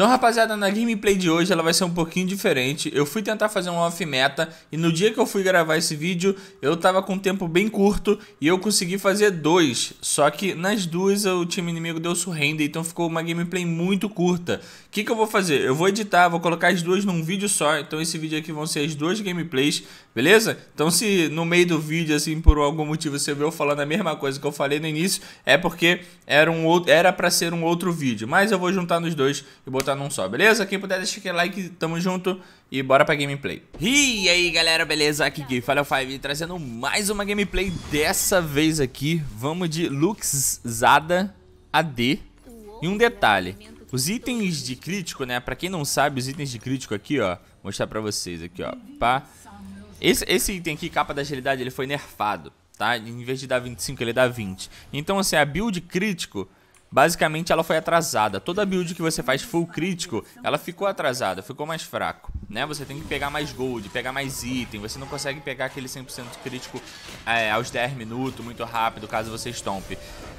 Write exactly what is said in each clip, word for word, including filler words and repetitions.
Então, rapaziada, na gameplay de hoje ela vai ser um pouquinho diferente. Eu fui tentar fazer um off-meta e no dia que eu fui gravar esse vídeo, eu tava com um tempo bem curto e eu consegui fazer dois. Só que nas duas o time inimigo deu surrender, então ficou uma gameplay muito curta. O que que eu vou fazer? Eu vou editar, vou colocar as duas num vídeo só. Então esse vídeo aqui vão ser as duas gameplays, beleza? Então se no meio do vídeo, assim, por algum motivo você viu eu falando a mesma coisa que eu falei no início, é porque era, um outro, era pra ser um outro vídeo. Mas eu vou juntar nos dois e botar num só, beleza? Quem puder deixa aquele like, tamo junto e bora pra gameplay. E aí galera, beleza? Aqui quem fala é o Five, trazendo mais uma gameplay. Dessa vez aqui, vamos de Luxzada A D. E um detalhe, os itens de crítico, né? Pra quem não sabe, os itens de crítico aqui, ó, vou mostrar pra vocês aqui, ó, pá. Esse, esse item aqui, capa da agilidade, ele foi nerfado, tá? Em vez de dar vinte e cinco, ele dá vinte. Então assim, a build crítico, basicamente ela foi atrasada. Toda build que você faz full crítico, ela ficou atrasada, ficou mais fraco, né? Você tem que pegar mais gold, pegar mais item. Você não consegue pegar aquele cem por cento crítico é, aos dez minutos, muito rápido, caso você estompe.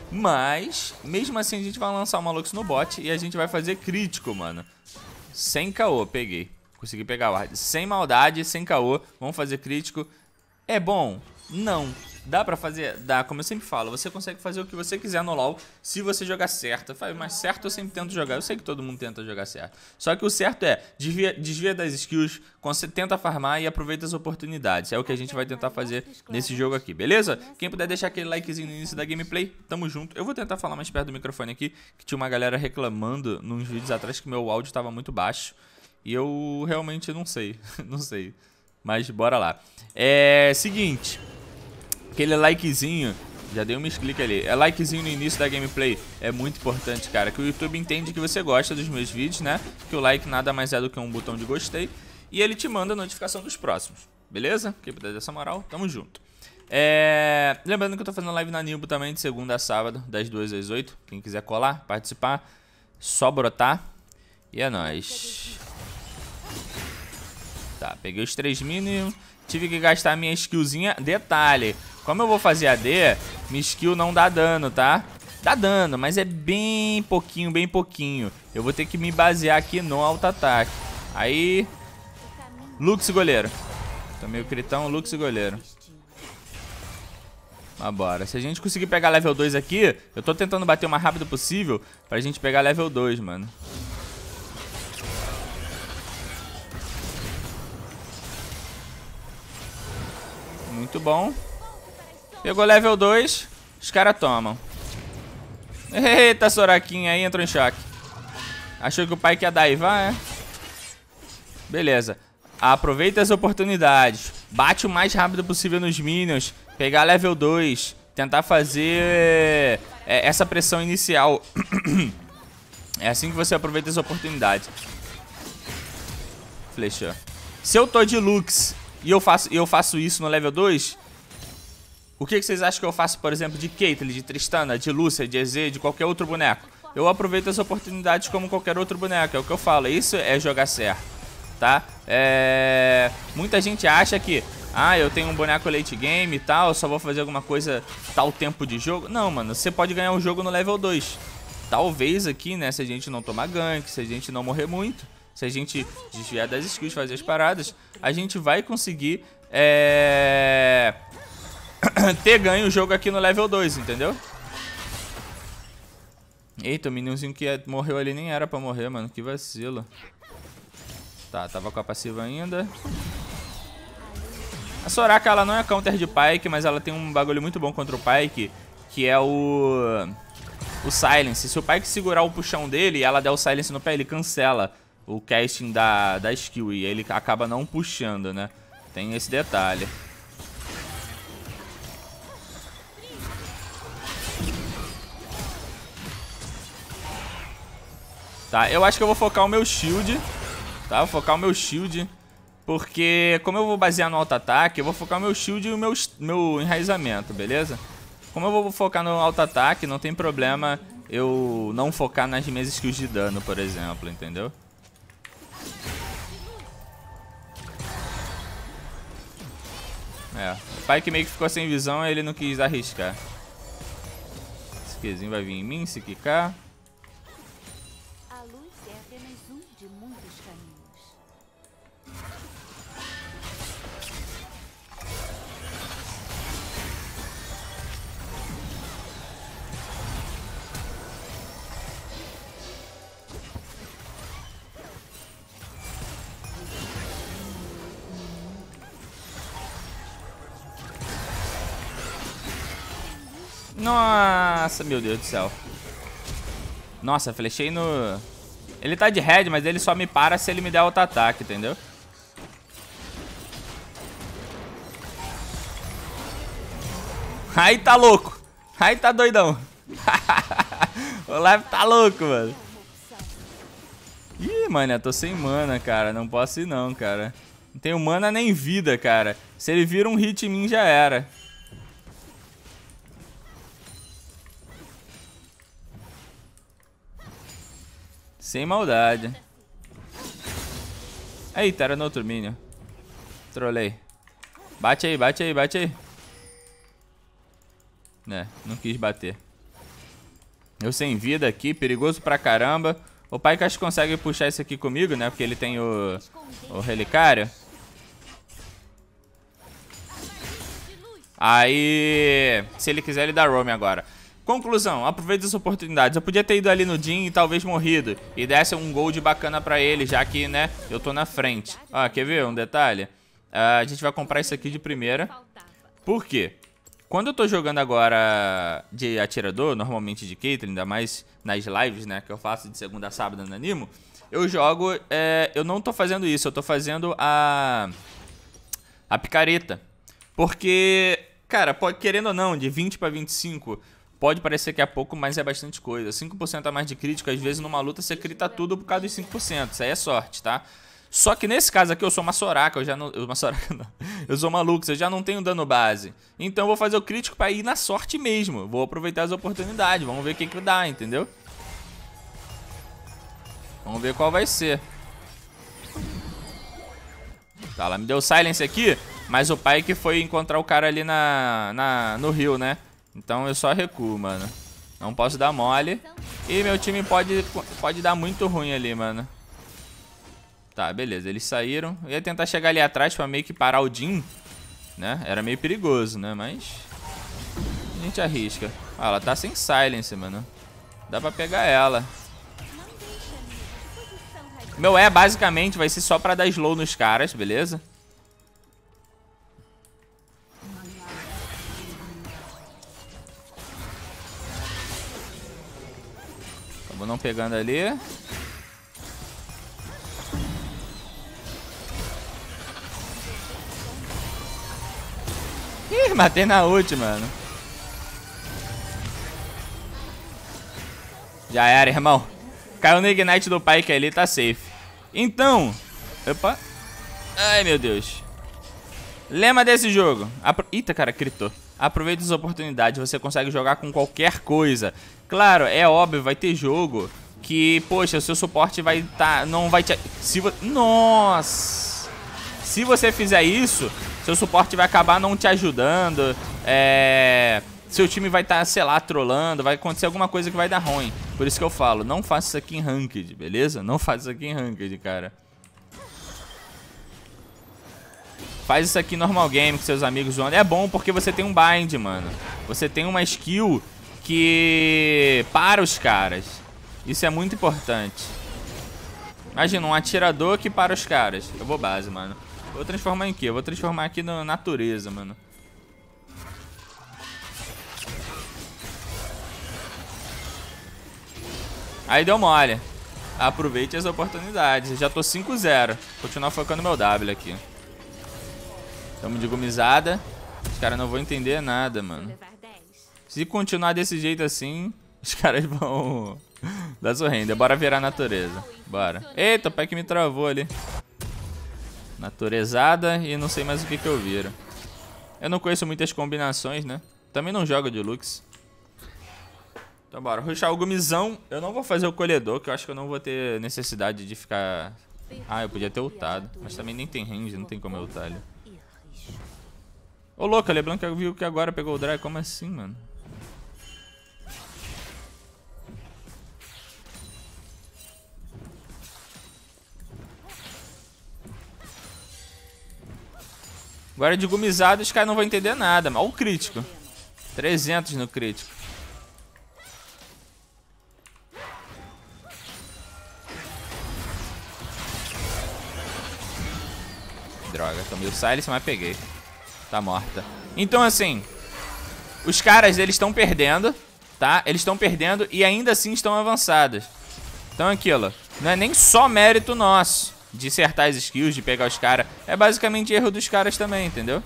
Mas, mesmo assim, a gente vai lançar uma Lux no bot e a gente vai fazer crítico, mano. Sem caô, peguei. Consegui pegar o ward. Sem maldade, sem caô. Vamos fazer crítico. É bom? Não. Dá pra fazer? Dá, como eu sempre falo, você consegue fazer o que você quiser no LoL se você jogar certo. Mas certo eu sempre tento jogar, eu sei que todo mundo tenta jogar certo. Só que o certo é, desvia, desvia das skills, tenta farmar e aproveita as oportunidades. É o que a gente vai tentar fazer nesse jogo aqui, beleza? Quem puder deixar aquele likezinho no início da gameplay, tamo junto. Eu vou tentar falar mais perto do microfone aqui, que tinha uma galera reclamando nos vídeos atrás que meu áudio tava muito baixo. E eu realmente não sei, não sei. Mas bora lá. É, seguinte... Aquele likezinho, já dei um misclick ali, é likezinho no início da gameplay, é muito importante, cara, que o YouTube entende que você gosta dos meus vídeos, né, que o like nada mais é do que um botão de gostei, e ele te manda a notificação dos próximos, beleza? Quem puder dessa moral, tamo junto. É... Lembrando que eu tô fazendo live na Nilbo também, de segunda a sábado, das duas às oito, quem quiser colar, participar, só brotar, e é nóis. Tá, peguei os três minions, tive que gastar minha skillzinha, detalhe... Como eu vou fazer A D, minha skill não dá dano, tá? Dá dano, mas é bem pouquinho, bem pouquinho. Eu vou ter que me basear aqui no auto-ataque. Aí... Lux goleiro. Tomei o critão, Lux goleiro. Mas bora. Se a gente conseguir pegar level dois aqui, eu tô tentando bater o mais rápido possível pra gente pegar level dois, mano. Muito bom. Pegou level dois, os caras tomam. Eita, Soraquinha aí, entrou em choque. Achou que o pai quer daivar, é? Beleza. Aproveita as oportunidades. Bate o mais rápido possível nos minions. Pegar level dois. Tentar fazer é, essa pressão inicial. É assim que você aproveita as oportunidades. Flechou. Se eu tô de Lux e eu faço, eu faço isso no level dois... O que vocês acham que eu faço, por exemplo, de Caitlyn, de Tristana, de Lúcia, de E Z, de qualquer outro boneco? Eu aproveito as oportunidades como qualquer outro boneco, é o que eu falo, isso é jogar certo, tá? É... Muita gente acha que, ah, eu tenho um boneco late game e tal, eu só vou fazer alguma coisa tal tempo de jogo. Não, mano, você pode ganhar um jogo no level dois. Talvez aqui, né, se a gente não tomar gank, se a gente não morrer muito, se a gente desviar das skills, fazer as paradas, a gente vai conseguir, é... ter ganho o jogo aqui no level dois, entendeu? Eita, o minionzinho que morreu ali nem era pra morrer, mano. Que vacilo. Tá, tava com a passiva ainda. A Soraka, ela não é counter de Pyke, mas ela tem um bagulho muito bom contra o Pyke, que é o... o Silence. Se o Pyke segurar o puxão dele e ela der o Silence no pé, ele cancela o casting da, da skill e ele acaba não puxando, né? Tem esse detalhe. Tá, eu acho que eu vou focar o meu shield, tá? Vou focar o meu shield, porque como eu vou basear no auto-ataque, eu vou focar o meu shield e o meu, meu enraizamento, beleza? Como eu vou focar no auto-ataque, não tem problema eu não focar nas minhas skills de dano, por exemplo, entendeu? É, o pai que meio que ficou sem visão, ele não quis arriscar. Esse Qzinho vai vir em mim, se quicar. A luz é apenas um Nossa, meu Deus do céu. Nossa, flechei no... Ele tá de head, mas ele só me para se ele me der outro ataque, entendeu? Aí tá louco. Aí tá doidão. O Live tá louco, mano. Ih, mano, eu tô sem mana, cara. Não posso ir não, cara. Não tenho mana nem vida, cara. Se ele vira um hit em mim, já era. Sem maldade. Eita, era no outro minion. Trolei. Bate aí, bate aí, bate aí. É, não quis bater. Eu sem vida aqui, perigoso pra caramba. O pai que acho que consegue puxar isso aqui comigo, né? Porque ele tem o, o relicário. Aí, se ele quiser, ele dá roam agora. Conclusão, aproveita as oportunidades. Eu podia ter ido ali no Jhin e talvez morrido. E desse um gold bacana pra ele, já que, né, eu tô na frente. Ó, quer ver um detalhe? Uh, a gente vai comprar isso aqui de primeira. Por quê? Quando eu tô jogando agora de atirador, normalmente de Caitlyn, ainda mais nas lives, né, que eu faço de segunda a sábado no Animo, eu jogo, é, eu não tô fazendo isso, eu tô fazendo a, a picareta. Porque, cara, pode, querendo ou não, de vinte pra vinte e cinco, pode parecer que é pouco, mas é bastante coisa. cinco por cento a mais de crítico, às vezes numa luta você crita tudo por causa dos cinco por cento, isso aí é sorte, tá? Só que nesse caso aqui eu sou uma Soraka, eu já não... Eu, uma Soraka não. Eu sou uma Lux, eu já não tenho dano base. Então eu vou fazer o crítico pra ir na sorte mesmo. Vou aproveitar as oportunidades, vamos ver o que que dá, entendeu? Vamos ver qual vai ser. Tá, ela me deu silence aqui, mas o pai que foi encontrar o cara ali na, na, no rio, né? Então eu só recuo, mano. Não posso dar mole. E meu time pode, pode dar muito ruim ali, mano. Tá, beleza, eles saíram. Eu ia tentar chegar ali atrás pra meio que parar o Jhin, né? Era meio perigoso, né? Mas a gente arrisca. Ah, ela tá sem silence, mano. Dá pra pegar ela. Meu E basicamente vai ser só pra dar slow nos caras, beleza? Acabou não pegando ali. Ih, matei na ult, mano. Já era, irmão. Caiu no Ignite do Pyke ali, tá safe. Então... Opa. Ai, meu Deus. Lema desse jogo. Apro... Eita, cara, critou. Aproveita as oportunidades, você consegue jogar com qualquer coisa. Claro, é óbvio, vai ter jogo que, poxa, o seu suporte vai estar... Tá, não vai te... Se vo... Nossa! Se você fizer isso... Seu suporte vai acabar não te ajudando, é... seu time vai estar, tá, sei lá, trolando, vai acontecer alguma coisa que vai dar ruim. Por isso que eu falo, não faça isso aqui em Ranked, beleza? Não faça isso aqui em Ranked, cara. Faz isso aqui em normal game com seus amigos zoando. É bom porque você tem um bind, mano. Você tem uma skill que para os caras. Isso é muito importante. Imagina, um atirador que para os caras. Eu vou base, mano. Vou transformar em quê? Eu vou transformar aqui na natureza, mano. Aí deu mole. Aproveite as oportunidades. Eu já tô cinco zero. Continuar focando meu W aqui. Tamo de gomizada. Os caras não vão entender nada, mano. Se continuar desse jeito assim, os caras vão dar surrenda. Bora virar natureza. Bora. Eita, o pai que me travou ali. Naturezada e não sei mais o que que eu viro. Eu não conheço muitas combinações, né? Também não jogo de Lux. Então bora, rushar o gumizão. Eu não vou fazer o colhedor, que eu acho que eu não vou ter necessidade de ficar... Ah, eu podia ter ultado. Mas também nem tem range, não tem como eu ultar ali. Ô louco, a LeBlanc viu que agora pegou o drag. Como assim, mano? Agora de gumizado os caras não vão entender nada. Olha o crítico. trezentos no crítico. Droga, tomei o silence, mas peguei. Tá morta. Então assim, Os caras, eles estão perdendo, tá? Eles estão perdendo e ainda assim estão avançados. Então é aquilo. Não é nem só mérito nosso de acertar as skills, de pegar os caras. É basicamente erro dos caras também, entendeu?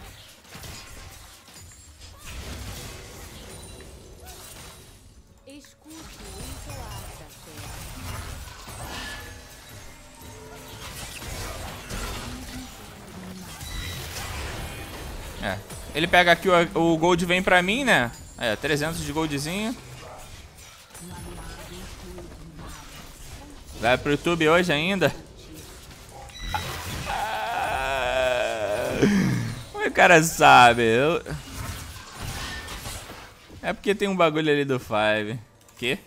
É. Ele pega aqui, o, o gold vem pra mim, né? É, trezentos de goldzinho. Vai pro YouTube hoje ainda. O cara sabe. Eu... É porque tem um bagulho ali do Five. Que?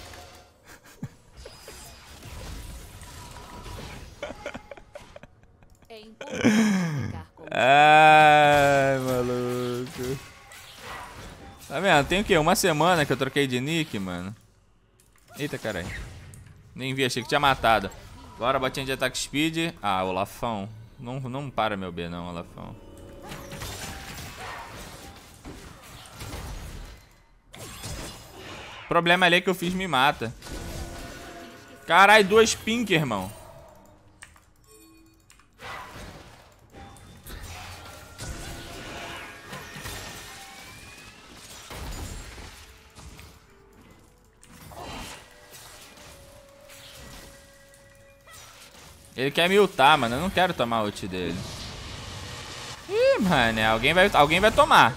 Ai, maluco. Tá vendo? Tem o quê? Uma semana que eu troquei de nick, mano. Eita, caralho. Nem vi, achei que tinha matado. Agora botinha de ataque speed. Ah, Olafão. Não, não para meu B não, Olafão. O problema ali é que eu fiz me mata. Caralho, duas pink, irmão. Ele quer me ultar, mano. Eu não quero tomar a ult dele. Ih, mano. Alguém vai, alguém vai tomar.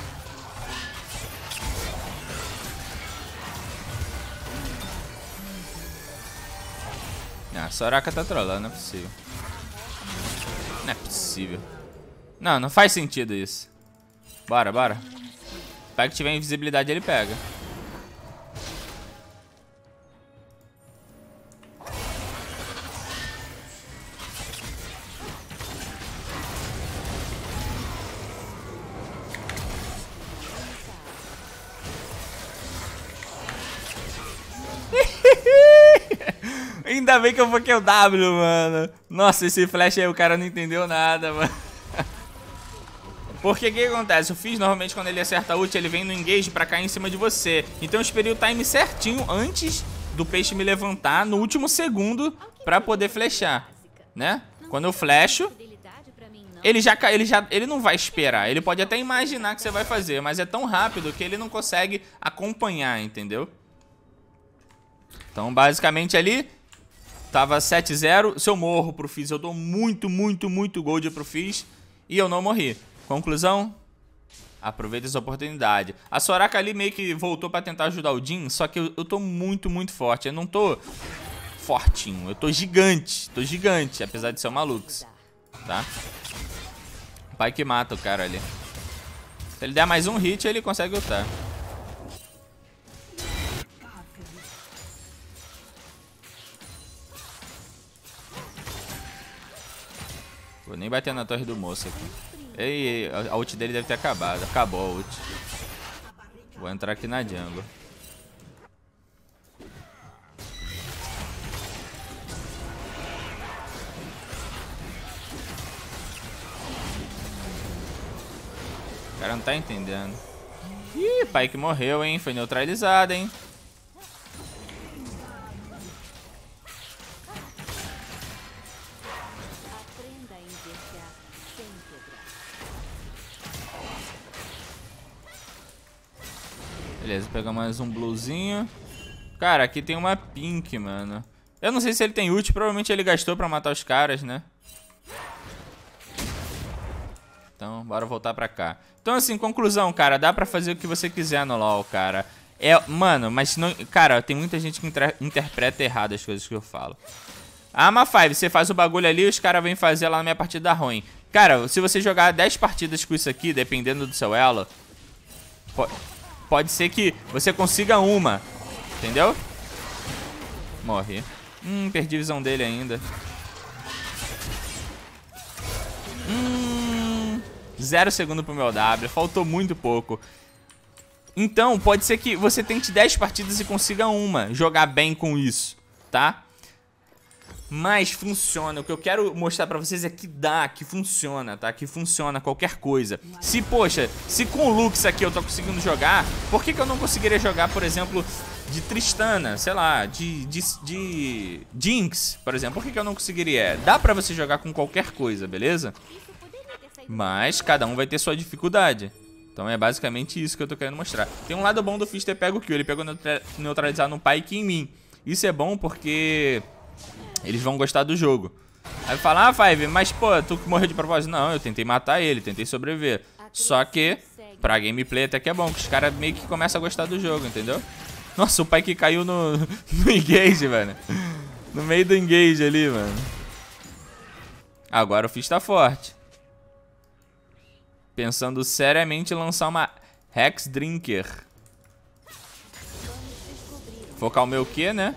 Ah, a Soraka tá trollando. Não é possível. Não é possível. Não, não faz sentido isso. Bora, bora. Pega que tiver invisibilidade, ele pega. Ainda bem que eu foquei o W, mano. Nossa, esse flash aí o cara não entendeu nada, mano. Porque o que acontece? O Fizz, normalmente quando ele acerta a ult, ele vem no engage pra cair em cima de você. Então eu esperei o time certinho antes do peixe me levantar no último segundo pra poder flashar, né? Quando eu flasho, ele já, ele já ele não vai esperar. Ele pode até imaginar que você vai fazer, mas é tão rápido que ele não consegue acompanhar, entendeu? Então basicamente ali tava sete a zero. Se eu morro pro Fizz, eu dou muito, muito, muito gold pro Fizz. E eu não morri. Conclusão? Aproveita essa oportunidade. A Soraka ali meio que voltou pra tentar ajudar o Jhin. Só que eu, eu tô muito, muito forte. Eu não tô fortinho. Eu tô gigante. Tô gigante, apesar de ser uma Lux. Tá? O pai que mata o cara ali. Se ele der mais um hit, ele consegue ultar. Vou nem bater na torre do moço aqui. Ei, ei, a ult dele deve ter acabado. Acabou a ult. Vou entrar aqui na jungle. O cara não tá entendendo. Ih, pai que morreu, hein? Foi neutralizado, hein? Beleza, pegar mais um bluezinho. Cara, aqui tem uma pink, mano. Eu não sei se ele tem ult, provavelmente ele gastou pra matar os caras, né? Então, bora voltar pra cá. Então, assim, conclusão, cara, dá pra fazer o que você quiser no LoL, cara. É, mano, mas não... Cara, tem muita gente que inter interpreta errado as coisas que eu falo. A Ama cinco, você faz o bagulho ali e os caras vêm fazer lá na minha partida ruim. Cara, se você jogar dez partidas com isso aqui, dependendo do seu elo... Pode... Pode ser que você consiga uma, entendeu? Morre. Hum, perdi a visão dele ainda. Hum, zero segundo pro meu W, faltou muito pouco. Então, pode ser que você tente dez partidas e consiga uma. Jogar bem com isso, tá? Mas funciona. O que eu quero mostrar pra vocês é que dá, que funciona, tá? Que funciona qualquer coisa. Se, poxa, se com o Lux aqui eu tô conseguindo jogar, por que que eu não conseguiria jogar, por exemplo, de Tristana, sei lá, de, de, de Jinx, por exemplo? Por que que eu não conseguiria? Dá pra você jogar com qualquer coisa, beleza? Mas cada um vai ter sua dificuldade. Então é basicamente isso que eu tô querendo mostrar. Tem um lado bom do Fizz ter pego o kill. Ele pegou neutralizar no Pyke e em mim. Isso é bom porque eles vão gostar do jogo. Aí fala, ah, Five, mas pô, tu morreu de propósito. Não, eu tentei matar ele, tentei sobreviver. Só que, pra gameplay até que é bom, que os caras meio que começam a gostar do jogo, entendeu? Nossa, o Pyke caiu no, no engage, velho. No meio do engage ali, mano. Agora o Fizz tá forte. Pensando seriamente em lançar uma Hex Drinker. Focar o meu Q, né?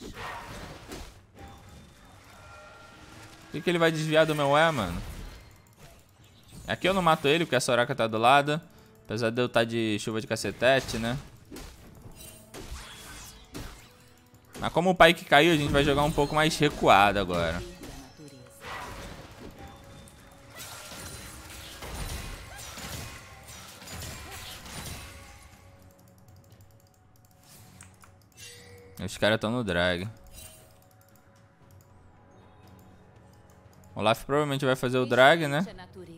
Por que que ele vai desviar do meu E, mano? Aqui eu não mato ele, porque a Soraka tá do lado. Apesar de eu estar de chuva de cacetete, né? Mas como o Pyke caiu, a gente vai jogar um pouco mais recuado agora. Os caras estão no drag. O Olaf provavelmente vai fazer o drag, né?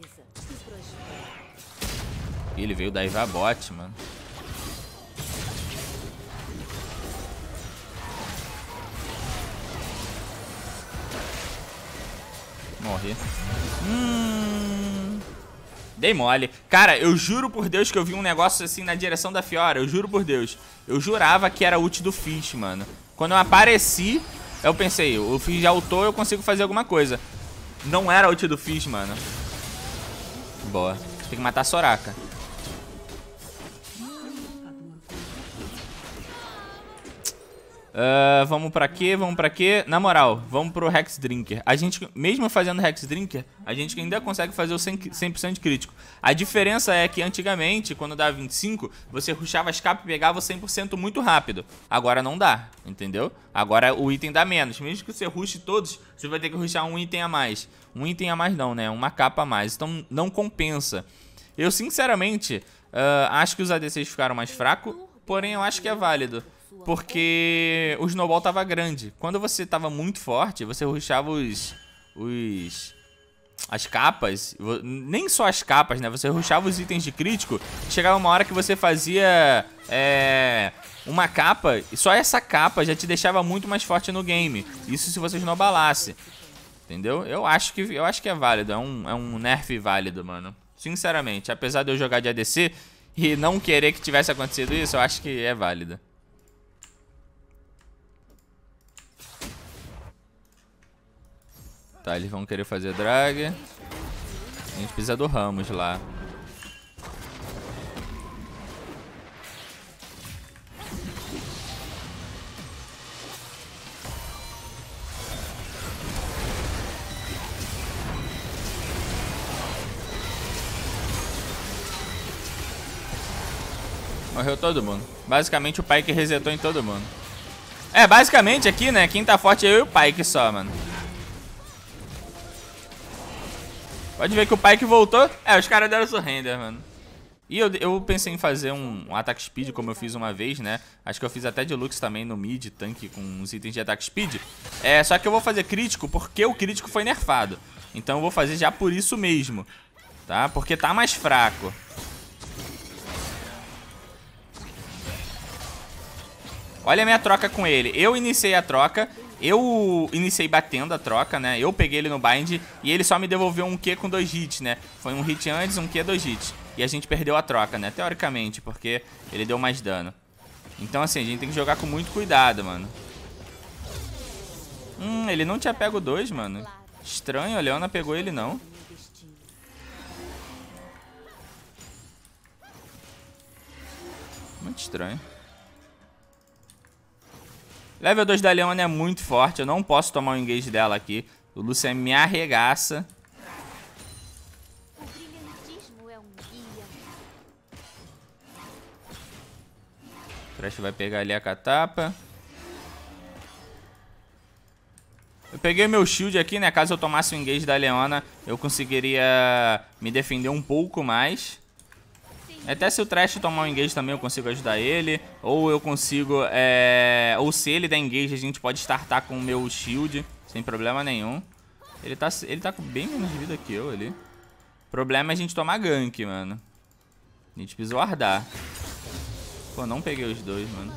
Ih, ele veio da Iva bot, mano. Morri. Hum... Dei mole. Cara, eu juro por Deus que eu vi um negócio assim na direção da Fiora. Eu juro por Deus. Eu jurava que era ult do Fizz, mano. Quando eu apareci, eu pensei, o Fizz já ultou, eu consigo fazer alguma coisa. Não era ult do Fizz, mano. Boa. Tem que matar a Soraka. Uh, vamos pra quê? Vamos pra quê? Na moral, vamos pro Hex Drinker. A gente, mesmo fazendo Hex Drinker, a gente ainda consegue fazer o cem por cento crítico. A diferença é que antigamente, quando dava vinte e cinco, você rushava as capas e pegava o cem por cento muito rápido. Agora não dá, entendeu? Agora o item dá menos. Mesmo que você rushe todos, você vai ter que rushar um item a mais. Um item a mais não, né? Uma capa a mais. Então não compensa. Eu, sinceramente, uh, acho que os A D Cs ficaram mais fracos, porém eu acho que é válido. Porque o snowball tava grande. Quando você tava muito forte, você rushava os, os... as capas. Nem só as capas, né? Você rushava os itens de crítico. Chegava uma hora que você fazia é, uma capa. E só essa capa já te deixava muito mais forte no game. Isso se você snowballasse. Entendeu? Eu acho que, eu acho que é válido. É um, é um nerf válido, mano. Sinceramente. Apesar de eu jogar de A D C e não querer que tivesse acontecido isso, eu acho que é válido. Tá, eles vão querer fazer drag. A gente precisa do Ramos lá. Morreu todo mundo. Basicamente o Pyke resetou em todo mundo. É, basicamente aqui, né, quem tá forte é eu e o Pyke só, mano. Pode ver que o Pyke voltou. É, os caras deram surrender, mano. E eu, eu pensei em fazer um, um ataque speed, como eu fiz uma vez, né? Acho que eu fiz até de Lux também no mid, tanque com uns itens de ataque speed. É, só que eu vou fazer crítico porque o crítico foi nerfado. Então eu vou fazer já por isso mesmo, tá? Porque tá mais fraco. Olha a minha troca com ele. Eu iniciei a troca... Eu iniciei batendo a troca, né? Eu peguei ele no bind e ele só me devolveu um Q com dois hits, né? Foi um hit antes, um Q, dois hits. E a gente perdeu a troca, né? Teoricamente, porque ele deu mais dano. Então, assim, a gente tem que jogar com muito cuidado, mano. Hum, ele não tinha pego dois, mano. Estranho, a Leona pegou ele, não. Muito estranho. Level dois da Leona é muito forte. Eu não posso tomar o engage dela aqui. O Lucian me arregaça. O Thresh vai pegar ali a catapa. Eu peguei meu shield aqui, né? Caso eu tomasse o engage da Leona, eu conseguiria me defender um pouco mais. Até se o Thresh tomar um engage também eu consigo ajudar ele. Ou eu consigo... É... Ou se ele der engage, a gente pode startar com o meu shield. Sem problema nenhum. Ele tá, ele tá com bem menos vida que eu ali. O problema é a gente tomar gank, mano. A gente precisa wardar. Pô, não peguei os dois, mano.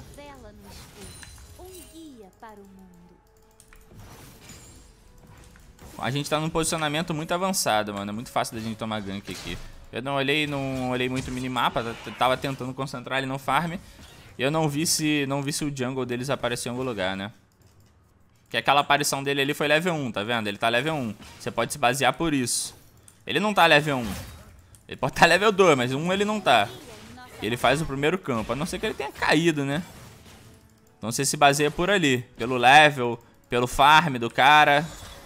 A gente tá num posicionamento muito avançado, mano. É muito fácil da gente tomar gank aqui. Eu não olhei, não olhei muito o minimapa. Tava tentando concentrar ele no farm. E eu não vi se, não vi se o jungle deles apareceu em algum lugar, né? Que aquela aparição dele ali foi level um, tá vendo? Ele tá level um. Você pode se basear por isso. Ele não tá level um. Ele pode estar level dois, mas um ele não tá. E ele faz o primeiro campo. A não ser que ele tenha caído, né? Então você se baseia por ali. Pelo level, pelo farm do cara.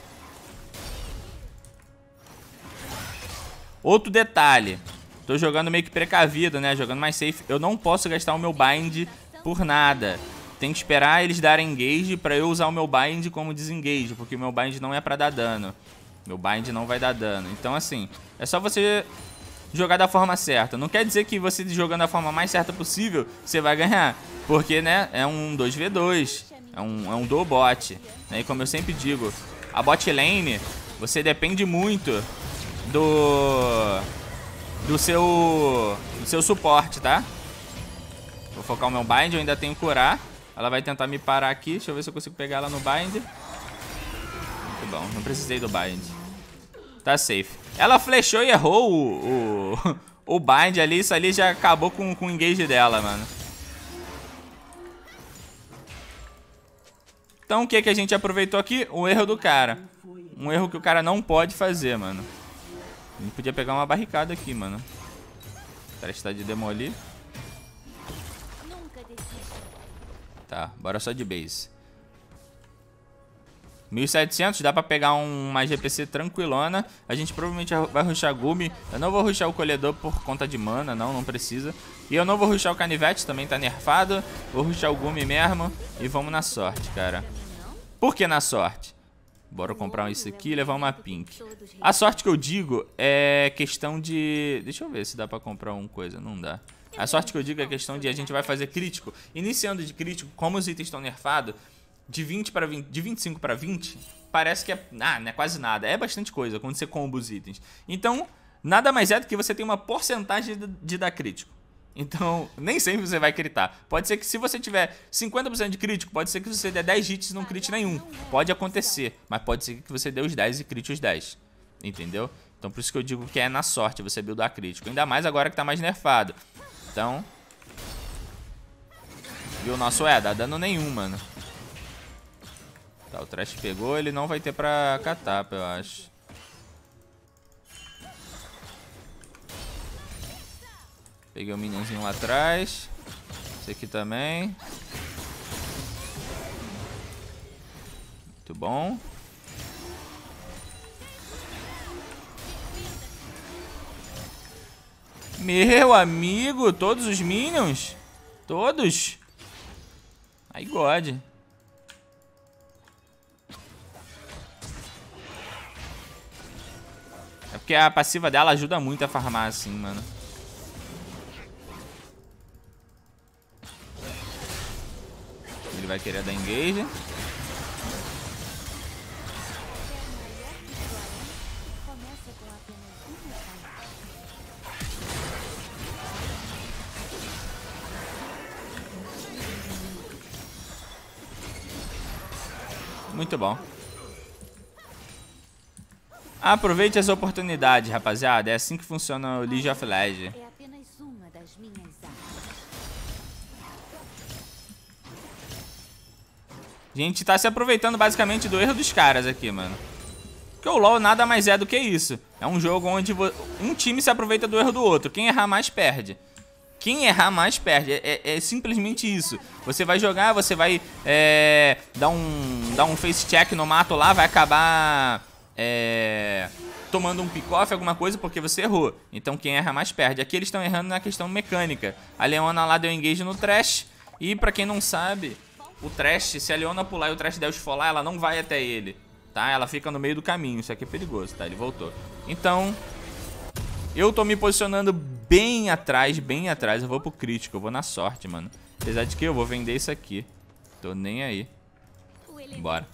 Outro detalhe. Tô jogando meio que precavido, né? Jogando mais safe. Eu não posso gastar o meu bind por nada. Tem que esperar eles darem engage pra eu usar o meu bind como desengage. Porque o meu bind não é pra dar dano. Meu bind não vai dar dano. Então assim, é só você jogar da forma certa. Não quer dizer que você jogando da forma mais certa possível, você vai ganhar. Porque, né, é um dois v dois. É um, é um duo bot. E como eu sempre digo, a bot lane, você depende muito do... Do seu... Do seu suporte, tá? Vou focar o meu bind, eu ainda tenho curar. Ela vai tentar me parar aqui. Deixa eu ver se eu consigo pegar ela no bind. Muito bom, não precisei do bind. Tá safe. Ela flechou e errou o, o, o bind ali. Isso ali já acabou com, com o engage dela, mano. Então o que, que a gente aproveitou aqui? O erro do cara. Um erro que o cara não pode fazer, mano. A gente podia pegar uma barricada aqui, mano. O cara está de demolir. Tá, bora só de base. mil e setecentos, dá pra pegar um, uma G P C tranquilona. A gente provavelmente vai rushar Gumi. Eu não vou rushar o colhedor por conta de mana, não, não precisa. E eu não vou rushar o canivete, também tá nerfado. Vou rushar o Gumi mesmo. E vamos na sorte, cara. Por que na sorte? Bora comprar isso aqui e levar uma pink. A sorte que eu digo é questão de... Deixa eu ver se dá pra comprar uma coisa. Não dá. A sorte que eu digo é questão de a gente vai fazer crítico. Iniciando de crítico, como os itens estão nerfados, de vinte para vinte, de vinte e cinco para vinte, parece que é, ah, não é quase nada. É bastante coisa quando você comba os itens. Então, nada mais é do que você ter uma porcentagem de, de dar crítico. Então, nem sempre você vai critar. Pode ser que se você tiver cinquenta por cento de crítico, pode ser que você dê dez hits e não crite nenhum. Pode acontecer, mas pode ser que você dê os dez e crite os dez. Entendeu? Então, por isso que eu digo que é na sorte você buildar crítico. Ainda mais agora que tá mais nerfado. Então... E o nosso é, dá dano nenhum, mano. Tá, o Thresh pegou, ele não vai ter pra catapa, eu acho. Peguei o minionzinho lá atrás. Esse aqui também. Muito bom. Meu amigo, todos os minions? Todos? Ai, God. É porque a passiva dela ajuda muito a farmar assim, mano. Ele vai querer dar engage. Muito bom. Aproveite as oportunidades, rapaziada. É assim que funciona o League of Legends. É apenas uma das minhas armas. A gente tá se aproveitando basicamente do erro dos caras aqui, mano. Porque o LoL nada mais é do que isso. É um jogo onde um time se aproveita do erro do outro. Quem errar mais perde. Quem errar mais perde. É, é, é simplesmente isso. Você vai jogar, você vai é, dar um, dar um face check no mato lá, vai acabar é, tomando um pick-off, alguma coisa, porque você errou. Então quem erra mais perde. Aqui eles estão errando na questão mecânica. A Leona lá deu engage no Thresh. E pra quem não sabe, o Thresh, se a Leona pular e o Thresh der os for lá, ela não vai até ele. tá? Ela fica no meio do caminho, isso aqui é perigoso, tá? Ele voltou. Então, eu tô me posicionando bem atrás, bem atrás. Eu vou pro crítico, eu vou na sorte, mano. Apesar de que eu vou vender isso aqui. Tô nem aí. Bora.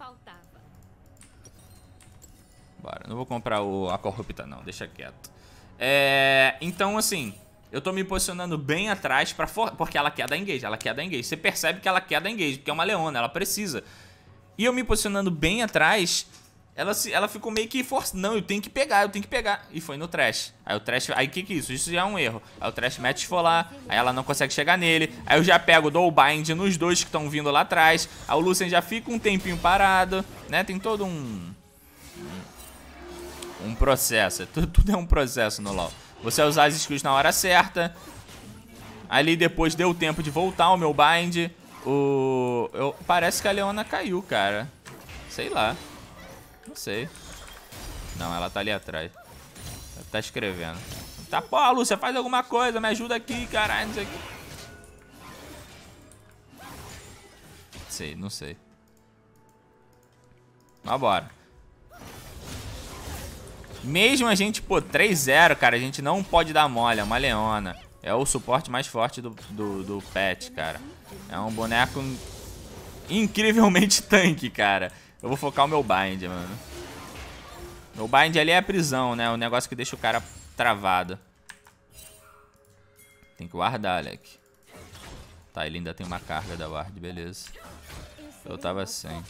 Bora, não vou comprar o, a corrupta não, deixa quieto. É, então assim, eu tô me posicionando bem atrás pra for... porque ela quer dar engage, ela quer dar engage. Você percebe que ela quer dar engage, porque é uma leona, ela precisa. E eu me posicionando bem atrás, ela, se... ela ficou meio que forçando. Não, eu tenho que pegar, eu tenho que pegar. E foi no trash. Aí o trash, aí o que que é isso? Isso já é um erro. Aí o trash mete esfolar, aí ela não consegue chegar nele. Aí eu já pego, dou o bind nos dois que estão vindo lá atrás. Aí o Lucian já fica um tempinho parado, né? Tem todo um... Um processo, tudo, tudo é um processo no LoL. Você usar as skills na hora certa. Ali depois deu tempo de voltar o meu bind. O... Eu... Parece que a Leona caiu, cara. Sei lá. Não sei. Não, ela tá ali atrás. Ela tá escrevendo. Tá, pô, Lúcia, faz alguma coisa, me ajuda aqui, caralho, não sei o que. Sei, não sei. Mas bora. Mesmo a gente, pô, três zero, cara, a gente não pode dar mole, é uma leona. É o suporte mais forte do, do, do pet, cara. É um boneco incrivelmente tanque, cara. Eu vou focar o meu bind, mano. Meu bind ali é a prisão, né? O negócio que deixa o cara travado. Tem que guardar, Alec. Tá, ele ainda tem uma carga da ward, beleza. Eu tava sem.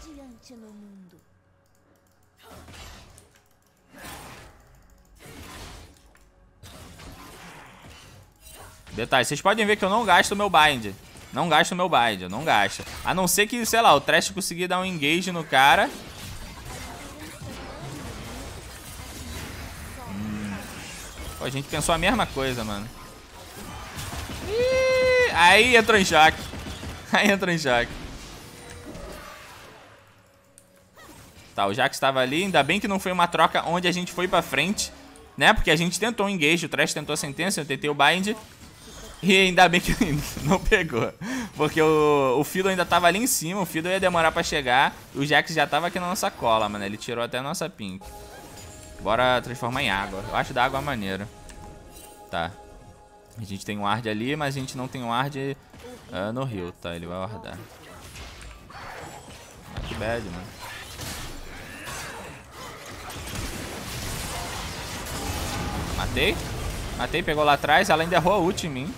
Detalhe, vocês podem ver que eu não gasto o meu bind. Não gasto o meu bind, eu não gasto. A não ser que, sei lá, o trash conseguir dar um engage no cara. Hum. Pô, a gente pensou a mesma coisa, mano. Ih, aí entrou em choque. Aí entrou em choque. Tá, o Jax estava ali. Ainda bem que não foi uma troca onde a gente foi pra frente, né? Porque a gente tentou um engage, o trash tentou a sentença, eu tentei o bind. E ainda bem que não pegou. Porque o, o Fiddle ainda tava ali em cima. O Fiddle ia demorar pra chegar. O Jax já tava aqui na nossa cola, mano. Ele tirou até a nossa pink. Bora transformar em água. Eu acho da água maneiro. Tá. A gente tem um ward ali, mas a gente não tem um ward uh, no rio, tá? Ele vai wardar. Que bad, mano. Matei. Matei, pegou lá atrás. Ela ainda errou a ult em mim.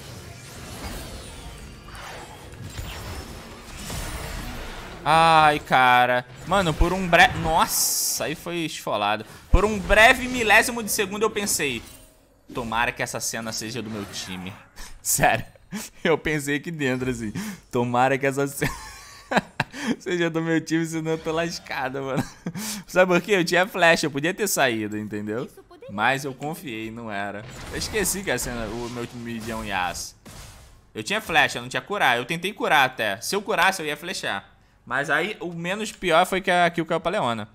Ai, cara. Mano, por um breve... Nossa, aí foi esfolado. Por um breve milésimo de segundo eu pensei... Tomara que essa cena seja do meu time. Sério. Eu pensei aqui dentro, assim. Tomara que essa cena... seja do meu time, senão eu tô lascada, mano. Sabe por quê? Eu tinha flash, eu podia ter saído, entendeu? Mas eu confiei, não era. Eu esqueci que a cena, o meu mid é um Yasuo. Eu tinha flash, eu não tinha curar. Eu tentei curar até. Se eu curasse, eu ia flashar. Mas aí, o menos pior foi que a kill caiu pra Leona.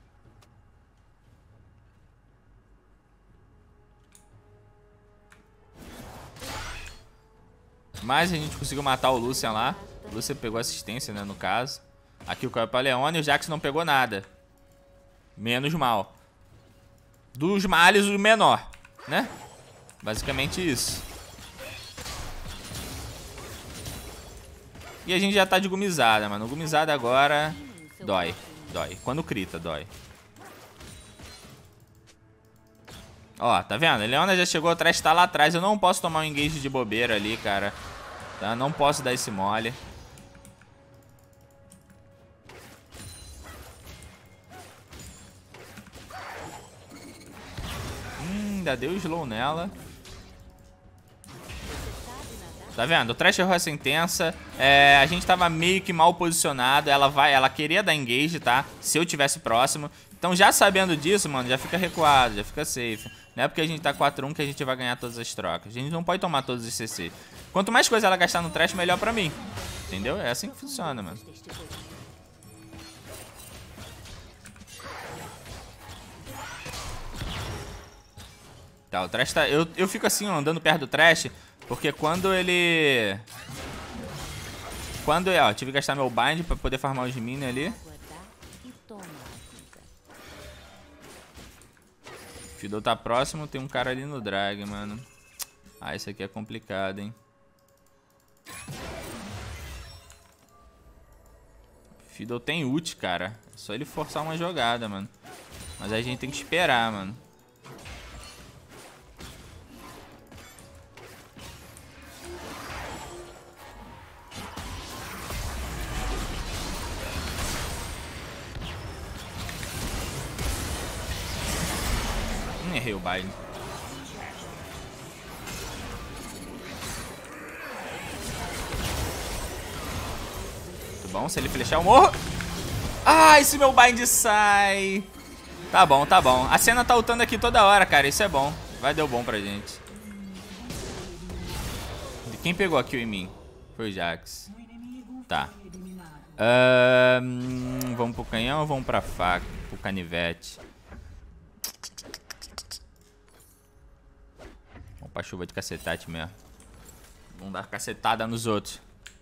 Mas a gente conseguiu matar o Lucian lá. O Lucian pegou assistência, né, no caso. A kill caiu pra Leona e o Jax não pegou nada. Menos mal. Dos males, o menor, né? Basicamente isso. E a gente já tá de gumizada, mano. Gumizada agora dói, dói. Quando crita, dói. Ó, tá vendo? A Leona já chegou atrás, tá lá atrás. Eu não posso tomar um engage de bobeira ali, cara. Tá? Não posso dar esse mole. Hum, ainda deu slow nela. Tá vendo? O trash errou essa intensa. É, a gente tava meio que mal posicionado. Ela vai, ela queria dar engage, tá? Se eu tivesse próximo. Então já sabendo disso, mano, já fica recuado, já fica safe. Não é porque a gente tá quatro a um que a gente vai ganhar todas as trocas. A gente não pode tomar todos os C C. Quanto mais coisa ela gastar no trash, melhor pra mim. Entendeu? É assim que funciona, mano. Tá, o trash tá... Eu, eu fico assim, ó, andando perto do trash... Porque quando ele... Quando, ó, eu tive que gastar meu bind pra poder farmar os minions ali. Fiddle tá próximo, tem um cara ali no drag, mano. Ah, isso aqui é complicado, hein. Fiddle tem ult, cara. É só ele forçar uma jogada, mano. Mas aí a gente tem que esperar, mano. Hum, errei o baile. Bom, se ele flechar eu morro. Ah, esse meu bind sai. Tá bom, tá bom. A cena tá ultando aqui toda hora, cara. Isso é bom. Vai, deu bom pra gente. Quem pegou a kill em mim? Foi o Jax. Tá. Um, vamos pro canhão ou vamos pra faca? Pro canivete? Vamos pra chuva de cacetete mesmo. Vamos dar cacetada nos outros.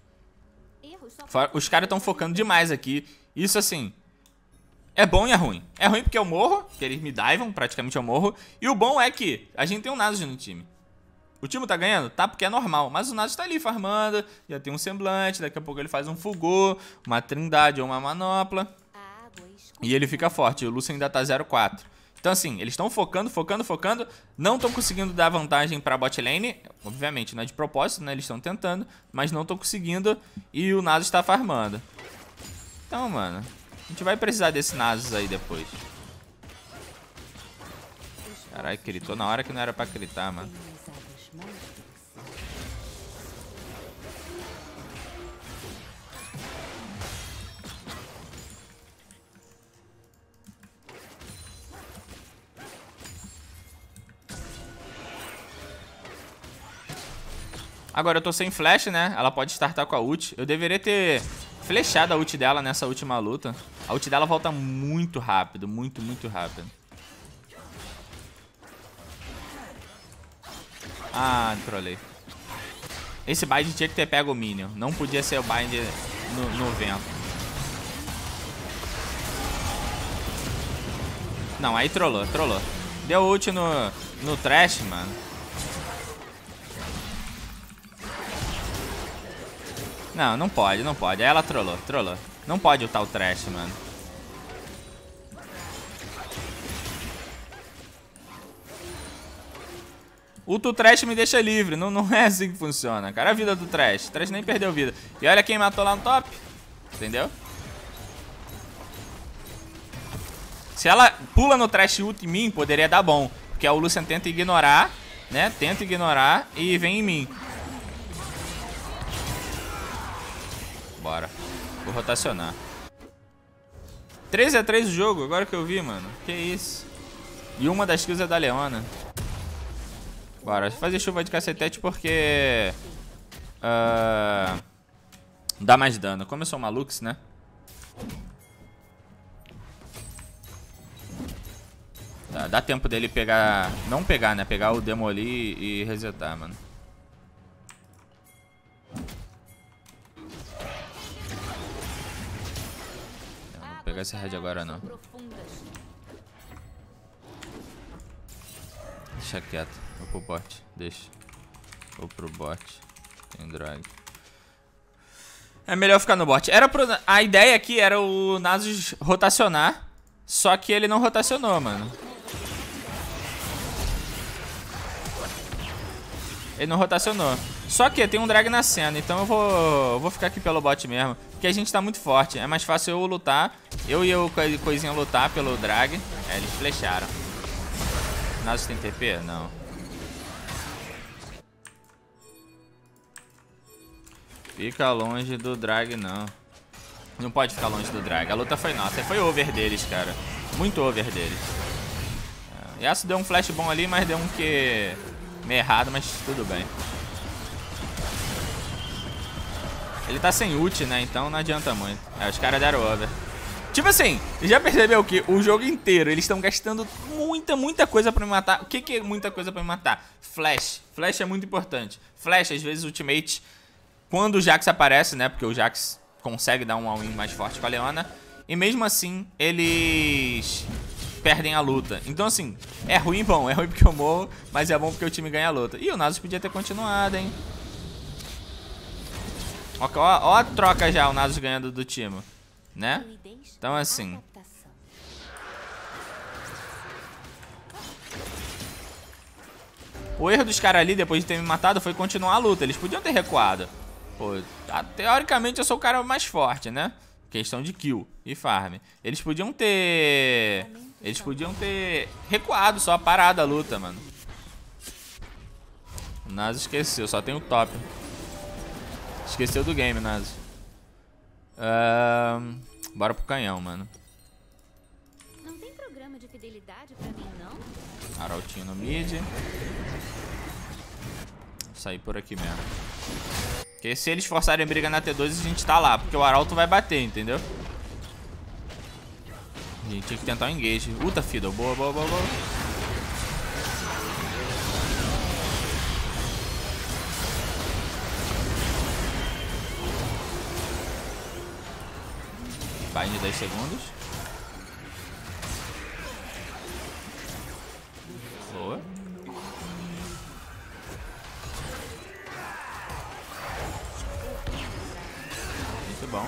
Os caras estão focando demais aqui. Isso, assim, é bom e é ruim. É ruim porque eu morro, que eles me divam, praticamente eu morro. E o bom é que a gente tem um Nasus no time. O time tá ganhando? Tá, porque é normal. Mas o Nasus tá ali farmando, já tem um semblante. Daqui a pouco ele faz um fulgor, uma trindade ou uma manopla. E ele fica forte. O Lucian ainda tá zero quatro. Então, assim, eles estão focando, focando, focando. Não estão conseguindo dar vantagem pra bot lane. Obviamente, não é de propósito, né? Eles estão tentando, mas não estão conseguindo. E o Nasus tá farmando. Então, mano, a gente vai precisar desse Nasus aí depois. Caralho, gritou na hora que não era pra gritar, mano. Agora eu tô sem flash, né? Ela pode startar com a ult. Eu deveria ter flechado a ult dela nessa última luta. A ult dela volta muito rápido. Muito, muito rápido. Ah, trolei. Esse bind tinha que ter pego o minion. Não podia ser o bind no, no vento. Não, aí trollou, trollou. Deu ult no, no trash, mano. Não, não pode, não pode. Aí ela trollou, trollou. Não pode ultar o trash, mano. Ulta o trash me deixa livre. Não, não é assim que funciona, cara. A vida do trash. O trash nem perdeu vida. E olha quem matou lá no top. Entendeu? Se ela pula no trash ult em mim, poderia dar bom. Porque o Lucian tenta ignorar, né? Tenta ignorar e vem em mim. Bora. Vou rotacionar. três a três o jogo, agora que eu vi, mano. Que isso. E uma das kills é da Leona. Bora, fazer chuva de cacetete porque... Uh, dá mais dano. Como eu sou uma Lux, né? Tá, dá tempo dele pegar... Não pegar, né? Pegar o Demolir e resetar, mano. Pegar esse red agora não. Deixa quieto. Vou pro bot. Deixa. Vou pro bot. Tem drag. É melhor ficar no bot. Era pro... A ideia aqui era o Nasus rotacionar. Só que ele não rotacionou, mano. Ele não rotacionou. Só que tem um drag na cena, então eu vou, eu vou ficar aqui pelo bot mesmo. Porque a gente tá muito forte. É mais fácil eu lutar. Eu e o coisinha lutar pelo drag. É, eles flecharam. Nasus tem T P? Não. Fica longe do drag, não. Não pode ficar longe do drag. A luta foi nossa. Foi over deles, cara. Muito over deles. É, Yasuo deu um flash bom ali, mas deu um que... meio errado, mas tudo bem. Ele tá sem ult, né? Então não adianta muito. É, os caras deram over. Tipo assim, já percebeu que o jogo inteiro eles estão gastando muita, muita coisa pra me matar. O que que é muita coisa pra me matar? Flash. Flash é muito importante. Flash, às vezes, ultimate. Quando o Jax aparece, né? Porque o Jax consegue dar um all-in mais forte com a Leona. E mesmo assim, eles perdem a luta. Então, assim, é ruim e bom. É ruim porque eu morro, mas é bom porque o time ganha a luta. E o Nasus podia ter continuado, hein? Ó, ó, ó a troca já, o Nasus ganhando do time, né? Então, assim... O erro dos caras ali, depois de ter me matado, foi continuar a luta. Eles podiam ter recuado. Pô, tá, teoricamente eu sou o cara mais forte, né? Questão de kill e farm. Eles podiam ter... Eles podiam ter recuado, só parado a luta, mano. O Nasus esqueceu, só tem o top. Esqueceu do game, Nasus. Uh, bora pro canhão, mano. Não tem programa de fidelidade pra mim, não? Arautinho no mid. Vou sair por aqui mesmo. Porque se eles forçarem briga na T dois, a gente tá lá. Porque o Arauto vai bater, entendeu? A gente tinha que tentar um engage. Uta, Fiddle. Boa, boa, boa, boa. Bind dez segundos. Boa. Muito bom.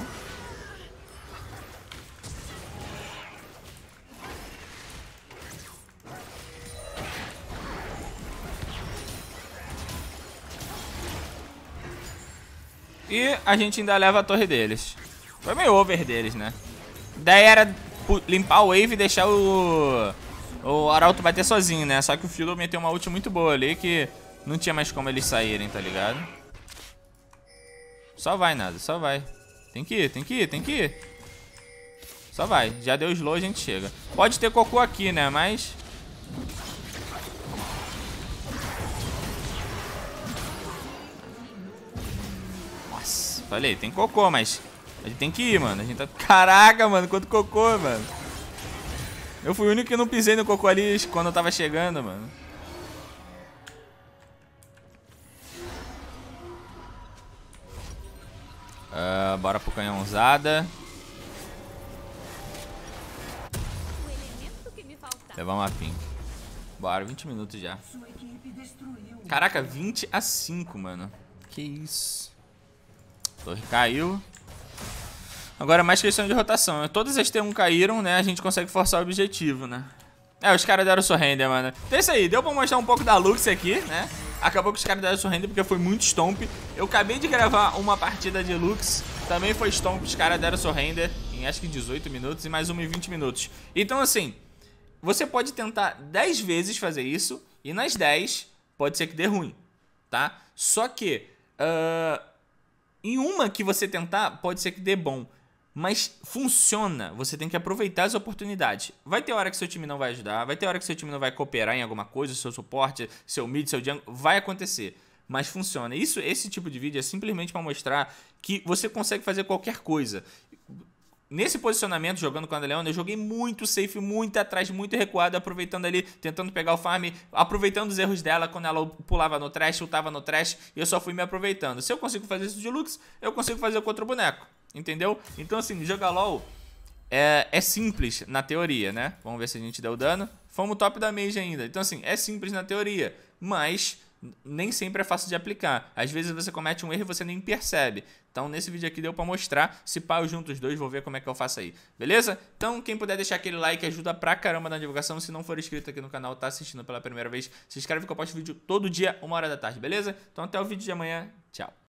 E a gente ainda leva a torre deles. Foi meio over deles, né? A ideia era limpar o wave e deixar o... O Arauto bater sozinho, né? Só que o Fiddle meteu uma ult muito boa ali que não tinha mais como eles saírem, tá ligado? Só vai, nada, só vai. Tem que ir, tem que ir, tem que ir. Só vai. Já deu slow, a gente chega. Pode ter cocô aqui, né? Mas... Nossa, falei, tem cocô, mas... A gente tem que ir, mano. A gente tá... Caraca, mano, quanto cocô, mano. Eu fui o único que não pisei no cocô ali quando eu tava chegando, mano. Uh, bora pro canhãozada. Levar uma pink. Bora, vinte minutos já. Caraca, vinte a cinco, mano. Que isso. Torre caiu. Agora é mais questão de rotação. Todas as T um caíram, né? A gente consegue forçar o objetivo, né? É, os caras deram surrender, mano. Então é isso aí. Deu pra mostrar um pouco da Lux aqui, né? Acabou que os caras deram surrender porque foi muito stomp. Eu acabei de gravar uma partida de Lux. Também foi stomp. Os caras deram surrender em acho que dezoito minutos e mais uma em vinte minutos. Então assim, você pode tentar dez vezes fazer isso. E nas dez pode ser que dê ruim, tá? Só que uh, em uma que você tentar, pode ser que dê bom. Mas funciona, você tem que aproveitar as oportunidades. Vai ter hora que seu time não vai ajudar, vai ter hora que seu time não vai cooperar em alguma coisa, seu suporte, seu mid, seu jungle, vai acontecer. Mas funciona. Isso, esse tipo de vídeo é simplesmente para mostrar que você consegue fazer qualquer coisa. Nesse posicionamento, jogando com a Leona, eu joguei muito safe, muito atrás, muito recuado, aproveitando ali, tentando pegar o farm, aproveitando os erros dela quando ela pulava no trash, chutava no trash, e eu só fui me aproveitando. Se eu consigo fazer isso de Lux, eu consigo fazer com outro boneco. Entendeu? Então assim, jogar LoL é, é simples na teoria, né? Vamos ver se a gente deu dano. Fomos top da mage ainda. Então assim, é simples na teoria, mas nem sempre é fácil de aplicar. Às vezes você comete um erro e você nem percebe. Então nesse vídeo aqui deu pra mostrar. Se pá, eu junto os dois, vou ver como é que eu faço aí. Beleza? Então quem puder deixar aquele like ajuda pra caramba na divulgação. Se não for inscrito aqui no canal, tá assistindo pela primeira vez, se inscreve que eu posto vídeo todo dia, uma hora da tarde, beleza? Então até o vídeo de amanhã. Tchau.